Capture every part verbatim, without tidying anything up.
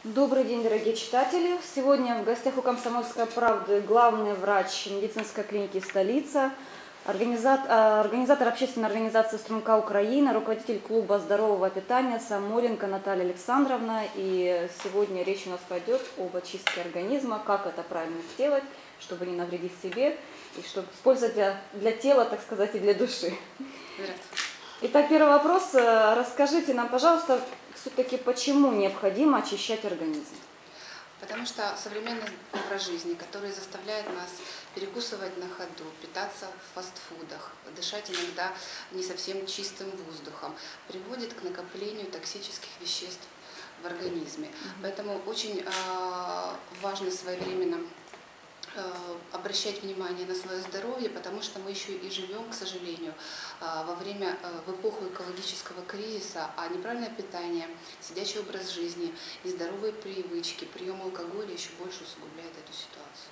Добрый день, дорогие читатели! Сегодня в гостях у «Комсомольской правды» главный врач медицинской клиники «Столица», организатор, организатор общественной организации «Струнка Украина», руководитель клуба здорового питания Самойленко Наталья Александровна. И сегодня речь у нас пойдет об очистке организма, как это правильно сделать, чтобы не навредить себе, и чтобы использовать для, для тела, так сказать, и для души. Здравствуйте. Итак, первый вопрос. Расскажите нам, пожалуйста, все-таки почему необходимо очищать организм? Потому что современный образ жизни, который заставляет нас перекусывать на ходу, питаться в фастфудах, дышать иногда не совсем чистым воздухом, приводит к накоплению токсических веществ в организме. Mm-hmm. Поэтому очень э, важно своевременно обращать внимание на свое здоровье, потому что мы еще и живем, к сожалению, во время, в эпоху экологического кризиса, а неправильное питание, сидячий образ жизни, нездоровые привычки, прием алкоголя еще больше усугубляет эту ситуацию.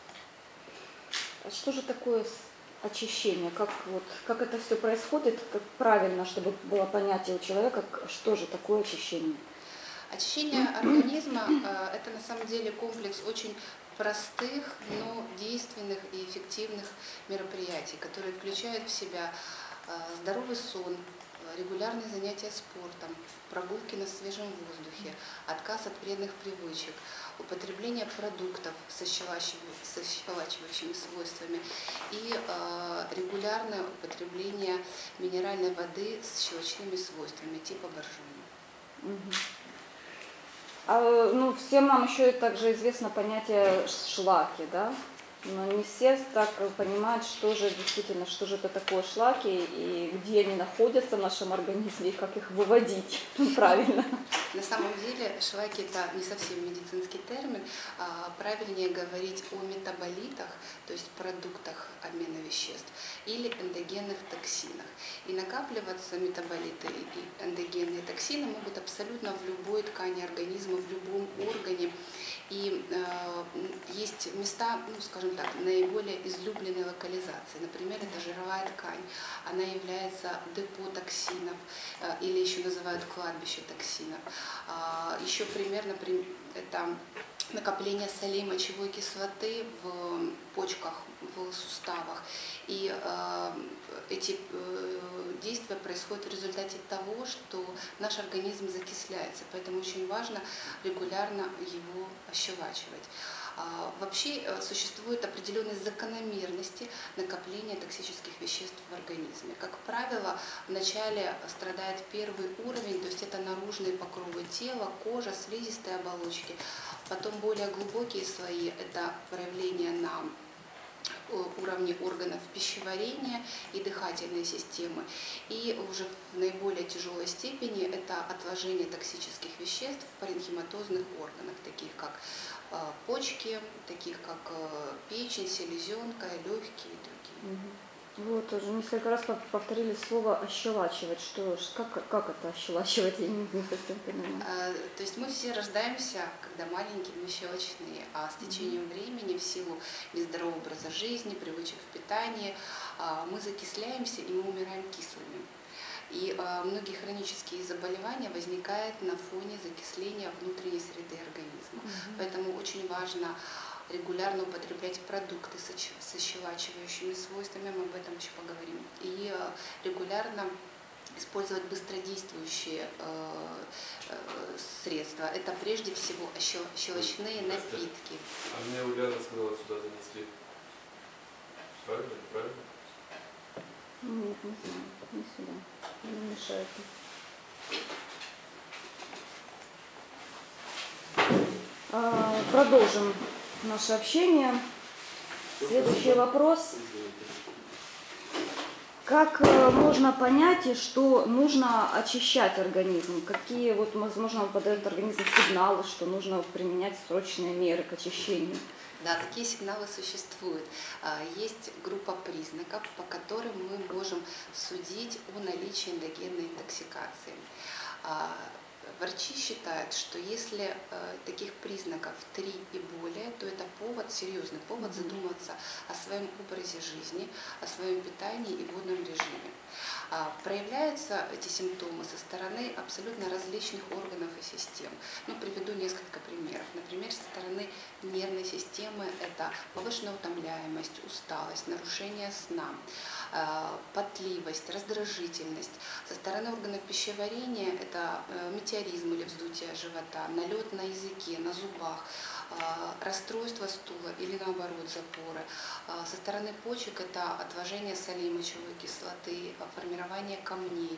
А что же такое очищение? Как, вот, как это все происходит? Как правильно, чтобы было понятие у человека, что же такое очищение? Очищение организма – это на самом деле комплекс очень простых, но действенных и эффективных мероприятий, которые включают в себя здоровый сон, регулярные занятия спортом, прогулки на свежем воздухе, отказ от вредных привычек, употребление продуктов с щелачивающими свойствами и э, регулярное употребление минеральной воды с щелочными свойствами типа боржоми. А, ну, всем нам еще также известно понятие шлаки, да? Но не все так понимают, что же действительно, что же это такое шлаки и где они находятся в нашем организме и как их выводить правильно. На самом деле шлаки – это не совсем медицинский термин, а правильнее говорить о метаболитах, то есть продуктах обмена веществ, или эндогенных токсинах. И накапливаться метаболиты и эндогенные токсины могут абсолютно в любой ткани организма, в любом органе. И э, есть места, ну, скажем так, наиболее излюбленной локализации. Например, это жировая ткань. Она является депо токсинов, э, или еще называют кладбище токсинов. Э, еще пример, например, это накопление солей мочевой кислоты в почках, в суставах. И э, эти э, действия происходят в результате того, что наш организм закисляется. Поэтому очень важно регулярно его ощелачивать. А, вообще э, существуют определенные закономерности накопления токсических веществ в организме. Как правило, вначале страдает первый уровень, то есть это наружные покровы тела, кожа, слизистые оболочки. Потом более глубокие слои – это проявление на уровне органов пищеварения и дыхательной системы. И уже в наиболее тяжелой степени это отложение токсических веществ в паренхиматозных органах, таких как почки, таких как печень, селезенка, легкие и другие. Вот, уже несколько раз повторили слово «ощелачивать». Что, как, как это ощелачивать? Я не, не совсем понимаю. А, то есть мы все рождаемся, когда маленькие, мы щелочные, а с течением mm-hmm. времени, в силу нездорового образа жизни, привычек в питании, а, мы закисляемся и мы умираем кислыми. И а, многие хронические заболевания возникают на фоне закисления внутренней среды организма. Mm-hmm. Поэтому очень важно регулярно употреблять продукты с ощелачивающими свойствами, мы об этом еще поговорим, и регулярно использовать быстродействующие э, э, средства. Это прежде всего щелочные напитки. А мне Ульяна сказала, сюда занесли. Правильно? Правильно? Нет, не знаю. Не сюда. Не мешает. А, продолжим наше общение. Следующий вопрос. Как можно понять, что нужно очищать организм? Какие, вот, возможно, подает организм сигналы, что нужно применять срочные меры к очищению? Да, такие сигналы существуют. Есть группа признаков, по которым мы можем судить о наличии эндогенной интоксикации. Врачи считают, что если э, таких признаков три и более, то это повод, серьезный повод задуматься о своем образе жизни, о своем питании и водном режиме. Проявляются эти симптомы со стороны абсолютно различных органов и систем. Ну, приведу несколько примеров. Например, со стороны нервной системы это повышенная утомляемость, усталость, нарушение сна, потливость, раздражительность. Со стороны органов пищеварения это метеоризм или вздутие живота, налет на языке, на зубах, расстройство стула или наоборот запоры. Со стороны почек это отложение солей мочевой кислоты, формирование камней.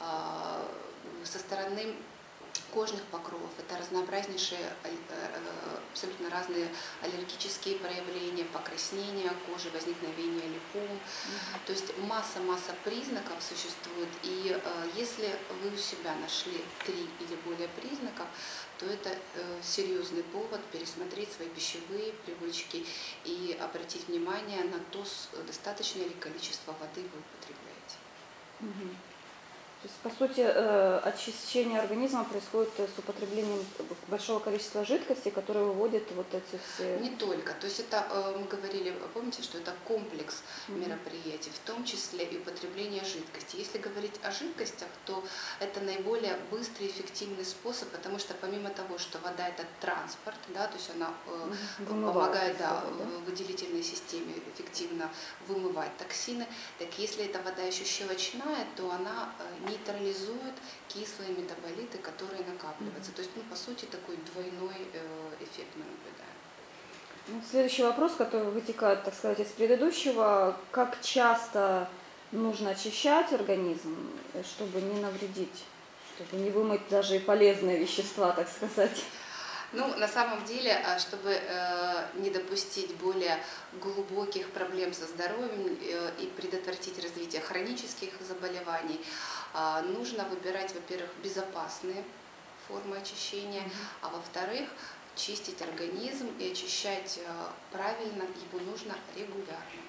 Со стороны кожных покровов это разнообразнейшие, абсолютно разные аллергические проявления, покраснения кожи, возникновение липом. Mm-hmm. То есть масса-масса признаков существует, и если вы у себя нашли три или более признаков, то это серьезный повод пересмотреть свои пищевые привычки и обратить внимание на то, достаточное ли количество воды вы употребляете. Mm-hmm. То есть, по сути, очищение организма происходит с употреблением большого количества жидкости, которые выводят вот эти все... Не только. То есть это, мы говорили, помните, что это комплекс мероприятий, в том числе и употребление жидкости. Если говорить о жидкостях, то это наиболее быстрый и эффективный способ, потому что помимо того, что вода это транспорт, да, то есть она вымывает, помогает да, да? выделительной системе эффективно вымывать токсины, так если эта вода еще щелочная, то она нейтрализует кислые метаболиты, которые накапливаются. Mm-hmm. То есть, ну, по сути, такой двойной э, эффект мы наблюдаем. Ну, следующий вопрос, который вытекает, так сказать, из предыдущего. Как часто нужно очищать организм, чтобы не навредить, чтобы не вымыть даже и полезные вещества, так сказать? Ну, на самом деле, чтобы э, не допустить более глубоких проблем со здоровьем э, и предотвратить развитие хронических заболеваний, э, нужно выбирать, во-первых, безопасные формы очищения, mm-hmm. а во-вторых, чистить организм и очищать э, правильно его нужно регулярно.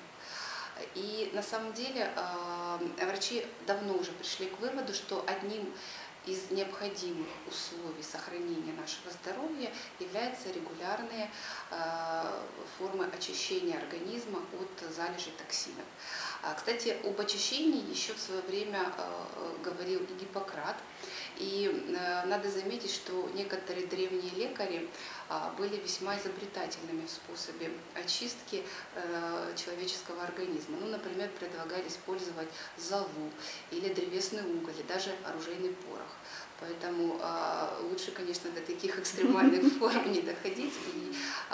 И на самом деле э, врачи давно уже пришли к выводу, что одним из необходимых условий сохранения нашего здоровья являются регулярные э, формы очищения организма от залежей токсинов. А, кстати, об очищении еще в свое время э, говорил и Гиппократ. И э, надо заметить, что некоторые древние лекари э, были весьма изобретательными в способе очистки э, человеческого организма. Ну, например, предлагали использовать золу или древесный уголь, или даже оружейный порох. Поэтому э, лучше, конечно, до таких экстремальных форм не доходить и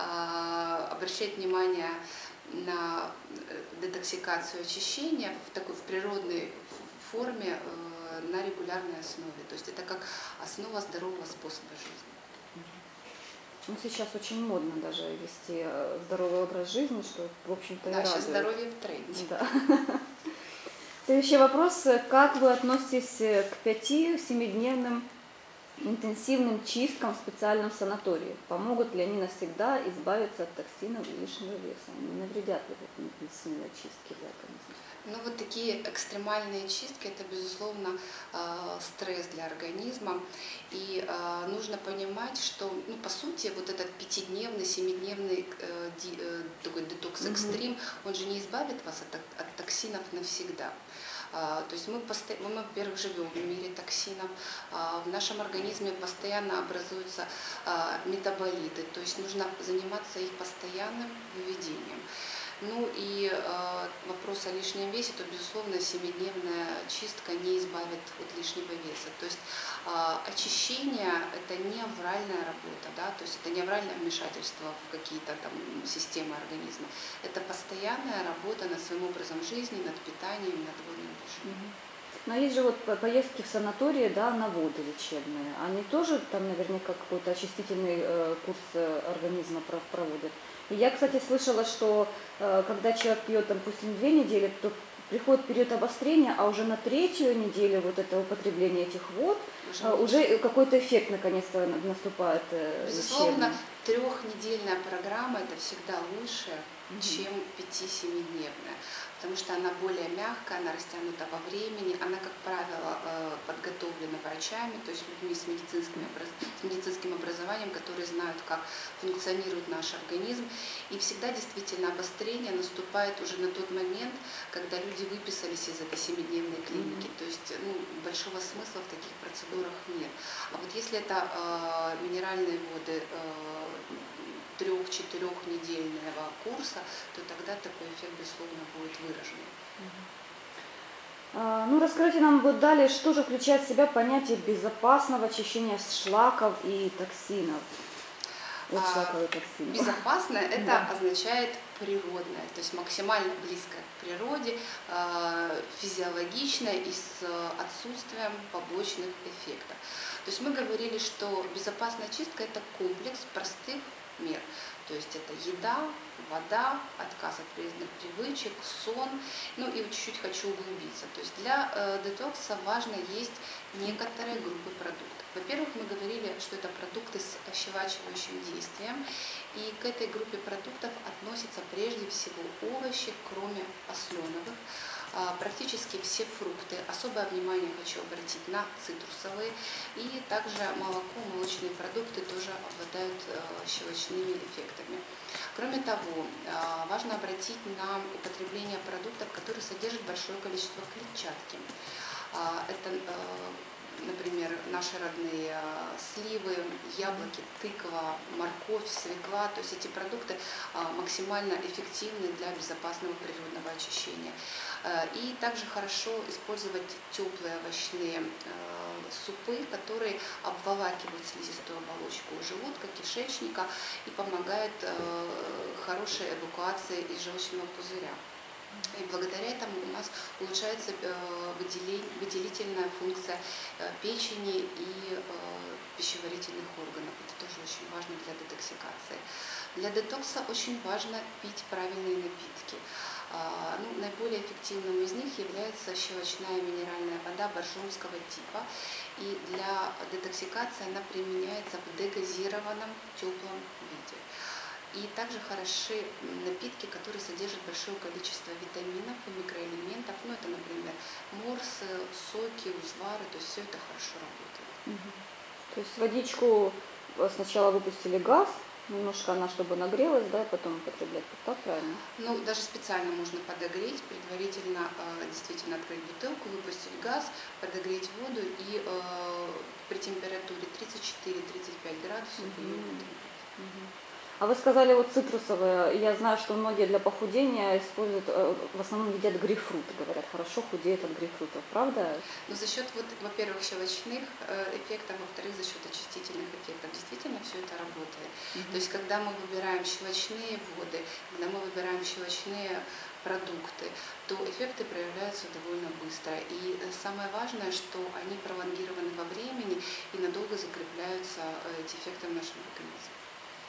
э, обращать внимание на детоксикацию, очищения в такой в природной форме э, на регулярной основе. То есть это как основа здорового способа жизни. Ну, сейчас очень модно даже вести здоровый образ жизни, что, в общем-то, да, и сейчас радует. здоровье в тренде. Да. Следующий вопрос. Как вы относитесь к пяти-семидневным интенсивным чисткам в специальном санатории? Помогут ли они навсегда избавиться от токсинов и лишнего веса? Не навредят ли интенсивные чистки для организма? Ну вот такие экстремальные чистки, это, безусловно, стресс для организма. И нужно понимать, что, ну, по сути, вот этот пятидневный, семидневный такой детокс-экстрим, mm-hmm. он же не избавит вас от, от токсинов навсегда. То есть мы, мы, во-первых, живем в мире токсинов, в нашем организме постоянно образуются метаболиты, то есть нужно заниматься их постоянным выведением. Ну и э, вопрос о лишнем весе, то, безусловно, семидневная чистка не избавит от лишнего веса. То есть э, очищение – это не авральная работа, да, то есть это не авральное вмешательство в какие-то там системы организма. Это постоянная работа над своим образом жизни, над питанием, над водным режимом. Но есть же вот поездки в санатории, да, на воды лечебные. Они тоже там наверняка какой-то очистительный э, курс организма проводят. И я, кстати, слышала, что э, когда человек пьет, допустим, две недели, то приходит период обострения, а уже на третью неделю вот это употребление этих вод уже, уже какой-то эффект наконец-то наступает. Э, Безусловно, трехнедельная программа – это всегда лучше, mm-hmm. чем пяти-семидневная. потому что она более мягкая, она растянута во времени, она, как правило, подготовлена врачами, то есть людьми с медицинским, с медицинским образованием, которые знают, как функционирует наш организм. И всегда действительно обострение наступает уже на тот момент, когда люди выписались из этой семидневной клиники. То есть ну, большого смысла в таких процедурах нет. А вот если это э, минеральные воды э, трех-четырехнедельного курса, то тогда такой эффект, безусловно, будет выражен. А, ну, расскажите нам вот далее, что же включает в себя понятие безопасного очищения шлаков и токсинов. От шлаков и токсинов. Безопасное это Да. означает природное, то есть максимально близкое к природе, э, физиологичное и с отсутствием побочных эффектов. То есть мы говорили, что безопасная чистка это комплекс простых мер. То есть это еда, вода, отказ от вредных привычек, сон. Ну и чуть-чуть хочу углубиться. То есть для э, детокса важно есть некоторые группы продуктов. Во-первых, мы говорили, что это продукты с ощелачивающим действием. И к этой группе продуктов относятся прежде всего овощи, кроме осленовых. Практически все фрукты. Особое внимание хочу обратить на цитрусовые. И также молоко, молочные продукты тоже обладают щелочными эффектами. Кроме того, важно обратить на употребление продуктов, которые содержат большое количество клетчатки. Это, например, наши родные сливы, яблоки, тыква, морковь, свекла. То есть эти продукты максимально эффективны для безопасного природного очищения. И также хорошо использовать теплые овощные супы, которые обволакивают слизистую оболочку желудка, кишечника и помогают хорошей эвакуации из желчного пузыря. И благодаря этому у нас улучшается выделительная функция печени и пищеварительных органов. Это тоже очень важно для детоксикации. Для детокса очень важно пить правильные напитки. Ну, наиболее эффективным из них является щелочная минеральная вода боржомского типа. И для детоксикации она применяется в дегазированном теплом виде. И также хороши напитки, которые содержат большое количество витаминов и микроэлементов. Ну, это, например, морсы, соки, узвары. То есть все это хорошо работает. Угу. То есть водичку сначала выпустили газ, немножко она, чтобы нагрелась, да, и потом употреблять. Так правильно? Ну, даже специально можно подогреть, предварительно э, действительно открыть бутылку, выпустить газ, подогреть воду и э, при температуре тридцать четыре — тридцать пять градусов Угу. ее Угу. А вы сказали вот цитрусовые. Я знаю, что многие для похудения используют, в основном едят грейпфрут, говорят, хорошо худеют от грейпфрутов, правда? Но за счет, вот, во-первых, щелочных эффектов, во-вторых, за счет очистительных эффектов действительно все это работает. Mm-hmm. То есть, когда мы выбираем щелочные воды, когда мы выбираем щелочные продукты, то эффекты проявляются довольно быстро. И самое важное, что они пролонгированы во времени и надолго закрепляются эти эффекты в нашем организме.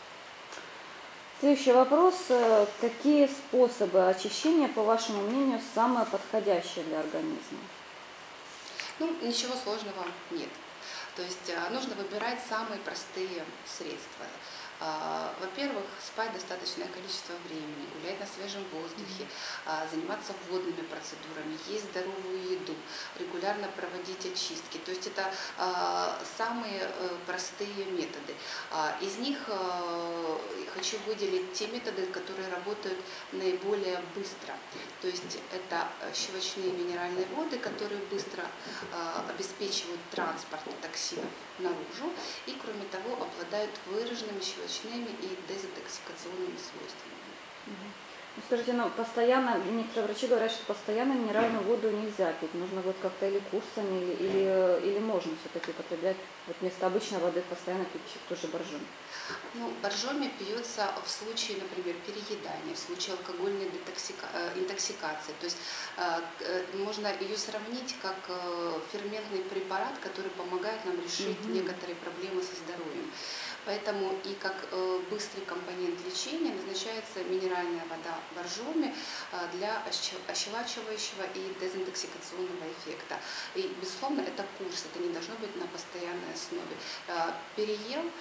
Следующий вопрос. Какие способы очищения, по вашему мнению, самые подходящие для организма? Ну, ничего сложного нет. То есть нужно выбирать самые простые средства. Во-первых, спать достаточное количество времени, гулять на свежем воздухе, заниматься водными процедурами, есть здоровую еду, регулярно проводить очистки. То есть это самые простые методы. Из них хочу выделить те методы, которые работают наиболее быстро. То есть это щелочные минеральные воды, которые быстро обеспечивают транспорт токсинов наружу и, кроме того, обладают выраженными щелочными и дезинтоксикационными свойствами. Ну, скажите, ну, постоянно, некоторые врачи говорят, что постоянно минеральную воду нельзя пить, нужно вот как-то или курсами, или, или, или можно все-таки употреблять вот вместо обычной воды постоянно пить тоже боржоми? Ну, боржоми пьется в случае, например, переедания, в случае алкогольной детоксика... интоксикации. То есть э, можно ее сравнить как э, ферментный препарат, который помогает нам решить mm-hmm. некоторые проблемы со здоровьем. Поэтому и как э, быстрый компонент лечения назначается минеральная вода боржоми э, для ощелачивающего и дезинтоксикационного эффекта. И, безусловно, это курс, это не должно быть на постоянной основе. Э, переел,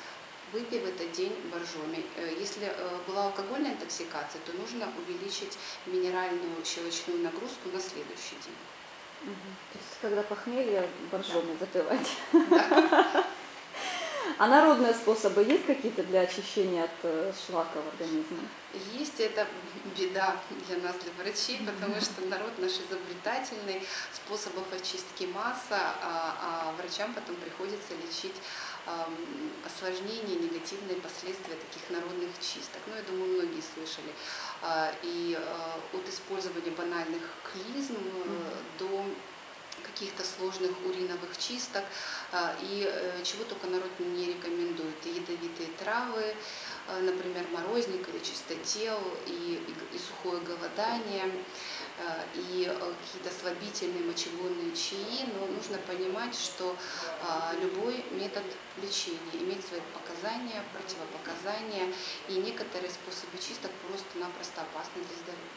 выпей в этот день боржоми. Если была алкогольная интоксикация, то нужно увеличить минеральную щелочную нагрузку на следующий день. Угу. То есть, когда похмелье, боржоми Да. запивать. Да. А народные способы есть какие-то для очищения от шлака в организме? Есть, это беда для нас, для врачей, потому что народ наш изобретательный, способов очистки масса, а, а врачам потом приходится лечить а, осложнения, негативные последствия таких народных чисток. Ну, я думаю, многие слышали. А, и а, от использования банальных клизм mm-hmm. до каких-то сложных уриновых чисток, и чего только народ не рекомендует. И ядовитые травы, например, морозник или чистотел, и, и, и сухое голодание, и какие-то слабительные мочегонные чаи. Но нужно понимать, что любой метод лечения имеет свои показания, противопоказания, и некоторые способы чисток просто-напросто опасны для здоровья.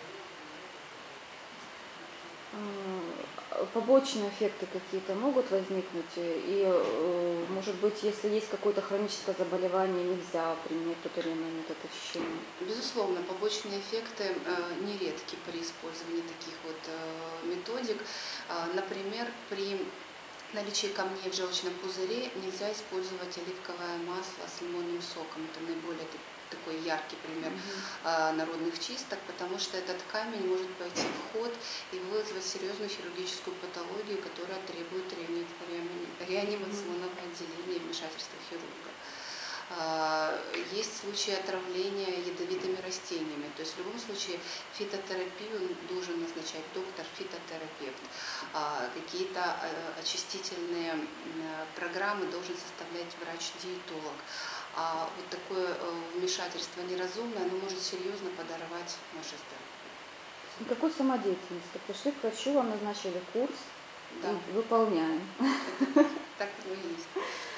Побочные эффекты какие-то могут возникнуть, и, может быть, если есть какое-то хроническое заболевание, нельзя применять тот или иной метод очищения? Безусловно, побочные эффекты нередки при использовании таких вот методик. Например, при наличии камней в желчном пузыре нельзя использовать оливковое масло с лимонным соком. Это наиболее такой яркий пример mm-hmm. народных чисток, потому что этот камень может пойти в ход и вызвать серьезную хирургическую патологию, которая требует реанимационного отделения и вмешательства хирурга. Есть случаи отравления ядовитыми растениями, то есть в любом случае фитотерапию должен назначать доктор-фитотерапевт. Какие-то очистительные программы должен составлять врач-диетолог. А вот такое вмешательство неразумное, оно может серьезно подорвать наше здоровье. Никакой самодеятельности. Пришли к врачу, вам назначили курс, да. Выполняем. Это, так оно и есть.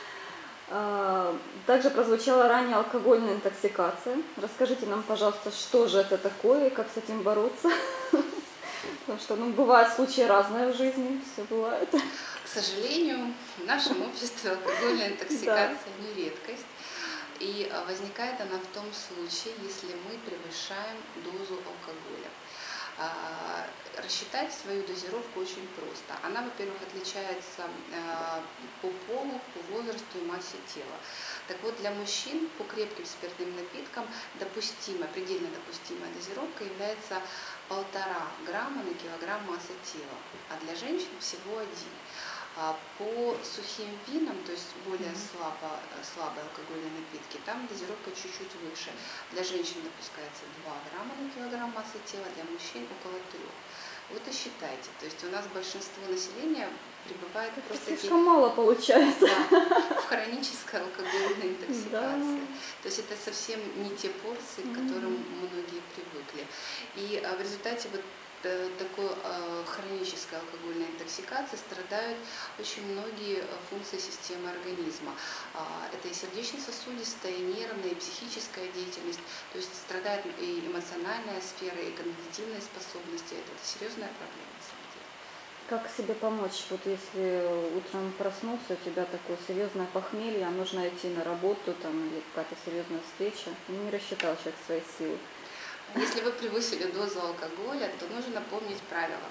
Также прозвучала ранее алкогольная интоксикация. Расскажите нам, пожалуйста, что же это такое и как с этим бороться? Потому что ну, бывают случаи разные в жизни, все бывает. К сожалению, в нашем обществе алкогольная интоксикация да. не редкость. И возникает она в том случае, если мы превышаем дозу алкоголя. Рассчитать свою дозировку очень просто. Она, во-первых, отличается по полу, по возрасту и массе тела. Так вот, для мужчин по крепким спиртным напиткам допустима, предельно допустимая дозировка является полтора грамма на килограмм массы тела, а для женщин всего один. По сухим винам, то есть более слабо, слабые алкогольные напитки, там дозировка чуть-чуть выше. Для женщин допускается два грамма на килограмм массы тела, для мужчин около трех. Вот и считайте. То есть у нас большинство населения пребывает это просто слишком таки... мало получается. Да, в хронической алкогольной интоксикации. Да. То есть это совсем не те порции, к которым mm-hmm. многие привыкли. И в результате вот такой э, хронической алкогольной интоксикации страдают очень многие функции системы организма. А, это и сердечно-сосудистая, и нервная, и психическая деятельность. То есть страдает и эмоциональная сфера, и когнитивные способности. Это, это серьезная проблема, на самом деле. Как себе помочь? Вот если утром проснулся, у тебя такое серьезное похмелье, а нужно идти на работу, там, или какая-то серьезная встреча, не рассчитал человек свои силы. Если вы превысили дозу алкоголя, то нужно помнить правила.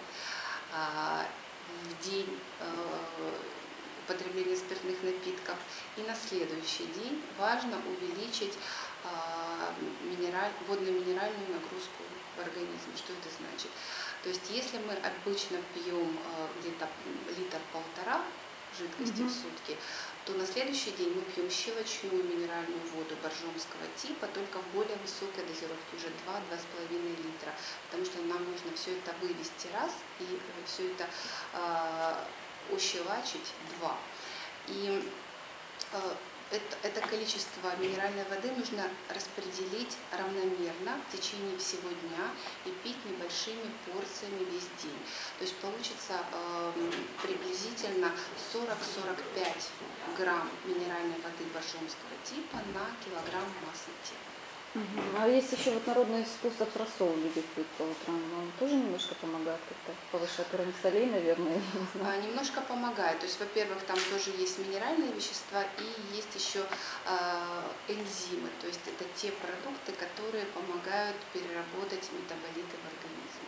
В день употребления спиртных напитков и на следующий день важно увеличить минераль, водно-минеральную нагрузку в организме. Что это значит? То есть если мы обычно пьем где-то литр-полтора жидкости mm-hmm. в сутки, то на следующий день мы пьем щелочную минеральную воду боржомского типа, только в более высокой дозировке, уже два-два с половиной литра, потому что нам нужно все это вывести раз и все это э, ощелачить два. И э, это, это количество минеральной воды нужно распределить равномерно в течение всего дня и пить небольшими порциями весь день. То есть получится э, приблизительно сорок-сорок пять грамм минеральной воды боржомского типа на килограмм массы тела. Угу. А есть еще вот народный способ рассол любить пить по утрам, он тоже немножко помогает как-то повышать уровень солей, наверное, я не знаю. А, немножко помогает. То есть, во-первых, там тоже есть минеральные вещества и есть еще еще энзимы, то есть это те продукты, которые помогают переработать метаболиты в организме.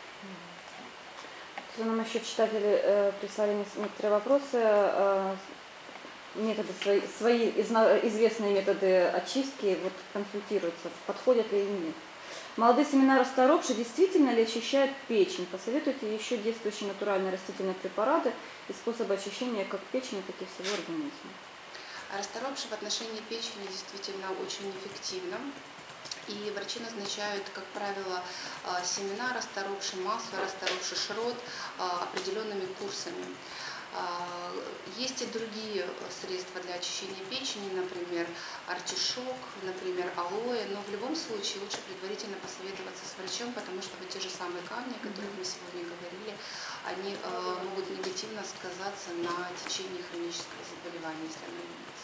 Нам еще читатели э, прислали некоторые вопросы, э, методы свои, свои известные методы очистки, вот консультируются, подходят ли или нет. Молодые семена расторопши действительно ли очищают печень? Посоветуйте еще действующие натуральные растительные препараты и способы очищения как печени, так и всего организма. Расторопши в отношении печени действительно очень эффективно. И врачи назначают, как правило, семена расторопши, масло расторопши, шрот определенными курсами. Есть и другие средства для очищения печени, например, артишок, например, алоэ, но в любом случае лучше предварительно посоветоваться с врачом, потому что вот те же самые камни, о которых мы сегодня говорили, они могут негативно сказаться на течении хронического заболевания, если оно имеется.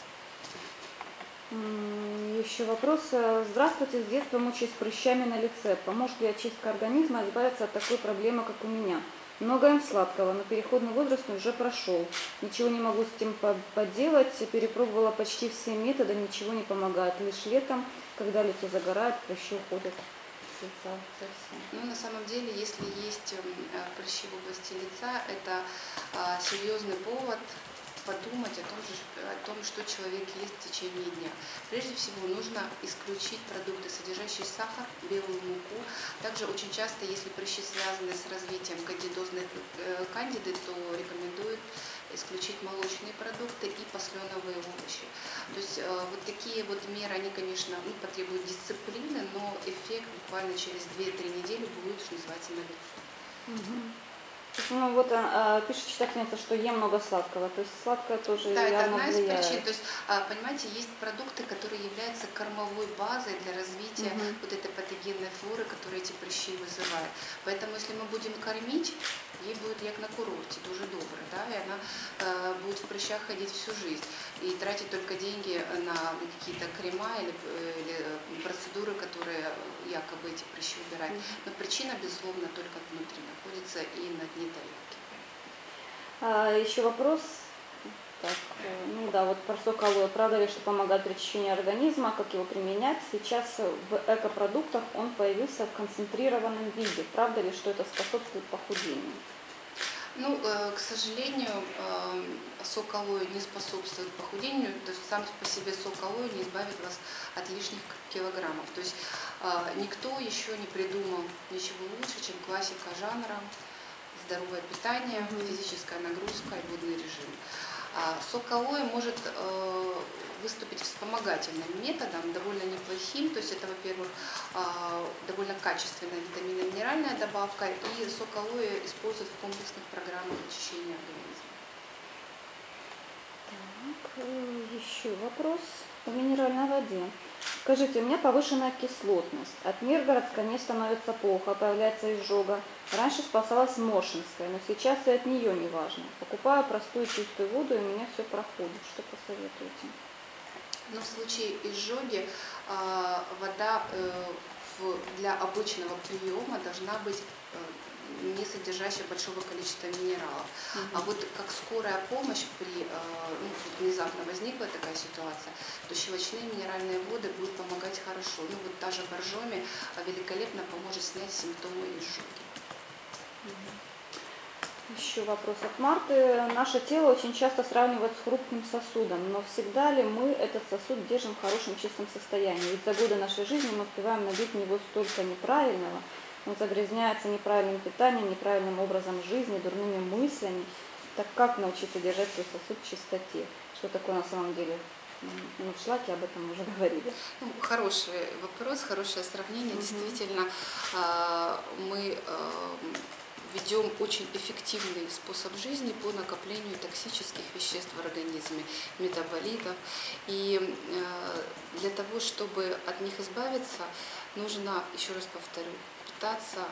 Еще вопрос. Здравствуйте, с детства мучаюсь прыщами на лице. Поможет ли очистка организма избавиться от такой проблемы, как у меня? Много ем сладкого, но переходный возраст уже прошел. Ничего не могу с этим поделать. Перепробовала почти все методы, ничего не помогает. Лишь летом, когда лицо загорает, прыщи уходят с лица совсем. Ну, на самом деле, если есть прыщи в области лица, это серьезный повод подумать о том, же, о том, что человек ест в течение дня. Прежде всего, нужно исключить продукты, содержащие сахар, белую муку. Также очень часто, если прыщи связаны с развитием кандидозной кандиды, то рекомендуют исключить молочные продукты и посленовые овощи. То есть э, вот такие вот меры, они, конечно, ну, потребуют дисциплины, но эффект буквально через две-три недели будет, что называется, на лицо. Угу. Ну вот а, пишет читательница, что ем много сладкого, то есть сладкое тоже да, явно это одна влияет. из причин. То есть, понимаете, есть продукты, которые являются кормовой базой для развития угу. вот этой патогенной флоры, которые эти прыщи вызывают. Поэтому, если мы будем кормить, ей будет як на курорте, дуже добре, да, и она э, будет в прыщах ходить всю жизнь и тратить только деньги на какие-то крема или, или процедуры, которые якобы эти прыщи убирают. Но причина, безусловно, только внутри находится и на дне тарелки. А, еще вопрос. Так, ну да, вот про сок алоэ. Правда ли, что помогает при очищении организма, как его применять? Сейчас в экопродуктах он появился в концентрированном виде. Правда ли, что это способствует похудению? Ну, э, к сожалению, э, сок алоэ не способствует похудению, то есть сам по себе сок алоэ не избавит вас от лишних килограммов. То есть э, никто еще не придумал ничего лучше, чем классика жанра, здоровое питание, mm-hmm. физическая нагрузка и водный режим. А сок алоэ может э, выступить вспомогательным методом, довольно неплохим, то есть это, во-первых, э, довольно качественная витаминно-минеральная добавка, и сок алоэ используют в комплексных программах очищения организма. Так, еще вопрос о минеральной воде. Скажите, у меня повышенная кислотность, от Миргородска не становится плохо, появляется изжога. Раньше спасалась Моршинская, но сейчас и от нее не важно. Покупаю простую чистую воду, и у меня все проходит. Что посоветуете? Но в случае изжоги э, вода э, в, для обычного приема должна быть э, не содержащая большого количества минералов. Mm-hmm. А вот как скорая помощь при, э, ну, внезапно возникла такая ситуация, то щелочные минеральные воды будут помогать хорошо. Ну вот та же боржоми великолепно поможет снять симптомы изжоги. Mm-hmm. Еще вопрос от Марты. Наше тело очень часто сравнивают с хрупким сосудом, но всегда ли мы этот сосуд держим в хорошем чистом состоянии? Ведь за годы нашей жизни мы успеваем набить в него столько неправильного, он загрязняется неправильным питанием, неправильным образом жизни, дурными мыслями. Так как научиться держать свой сосуд в чистоте? Что такое на самом деле? Ну, в шлаке об этом уже говорили. Ну, хороший вопрос, хорошее сравнение. Mm-hmm. Действительно, мы ведем очень эффективный способ жизни по накоплению токсических веществ в организме, метаболитов. И для того, чтобы от них избавиться, нужно, еще раз повторю, питаться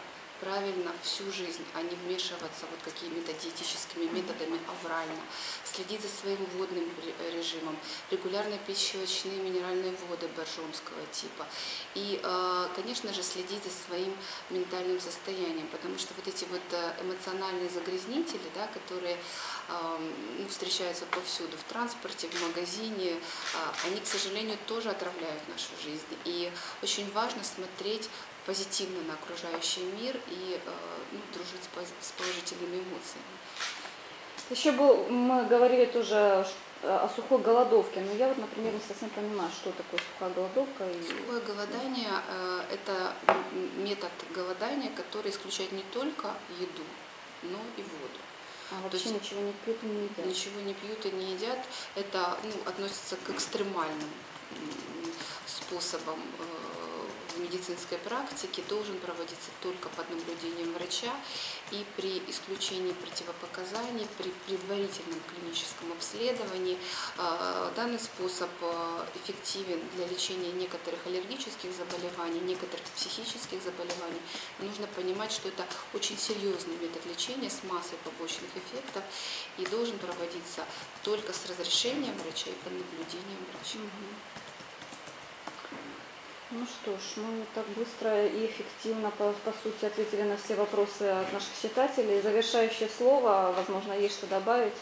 правильно всю жизнь, а не вмешиваться вот какими-то диетическими методами аврально, следить за своим водным режимом, регулярно пить щелочные минеральные воды боржомского типа и, конечно же, следить за своим ментальным состоянием, потому что вот эти вот эмоциональные загрязнители, да, которые ну, встречаются повсюду, в транспорте, в магазине, они, к сожалению, тоже отравляют нашу жизнь. И очень важно смотреть позитивно на окружающий мир и ну, дружить с положительными эмоциями. Еще был, мы говорили тоже о сухой голодовке, но я вот, например, не совсем понимаю, что такое сухая голодовка. И... Сухое голодание – это метод голодания, который исключает не только еду, но и воду. А вообще есть, ничего не пьют и не едят? Ничего не пьют и не едят. Это ну, относится к экстремальным способам в медицинской практике, должен проводиться только под наблюдением врача и при исключении противопоказаний, при предварительном клиническом обследовании. Данный способ эффективен для лечения некоторых аллергических заболеваний, некоторых психических заболеваний. Нужно понимать, что это очень серьезный метод лечения с массой побочных эффектов и должен проводиться только с разрешением врача и под наблюдением врача. Ну что ж, мы так быстро и эффективно, по, по сути, ответили на все вопросы от наших читателей. Завершающее слово, возможно, есть что добавить?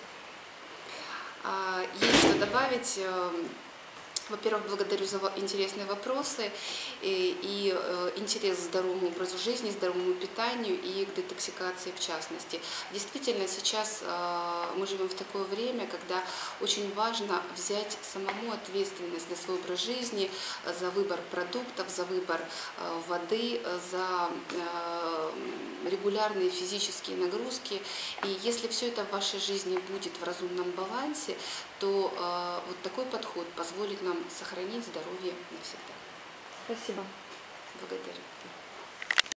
Есть что добавить. Во-первых, благодарю за интересные вопросы и, и э, интерес к здоровому образу жизни, здоровому питанию и к детоксикации в частности. Действительно, сейчас э, мы живем в такое время, когда очень важно взять самому ответственность за свой образ жизни, за выбор продуктов, за выбор э, воды, за э, регулярные физические нагрузки. И если все это в вашей жизни будет в разумном балансе, то э, вот такой подход позволит нам сохранить здоровье навсегда. Спасибо. Благодарю.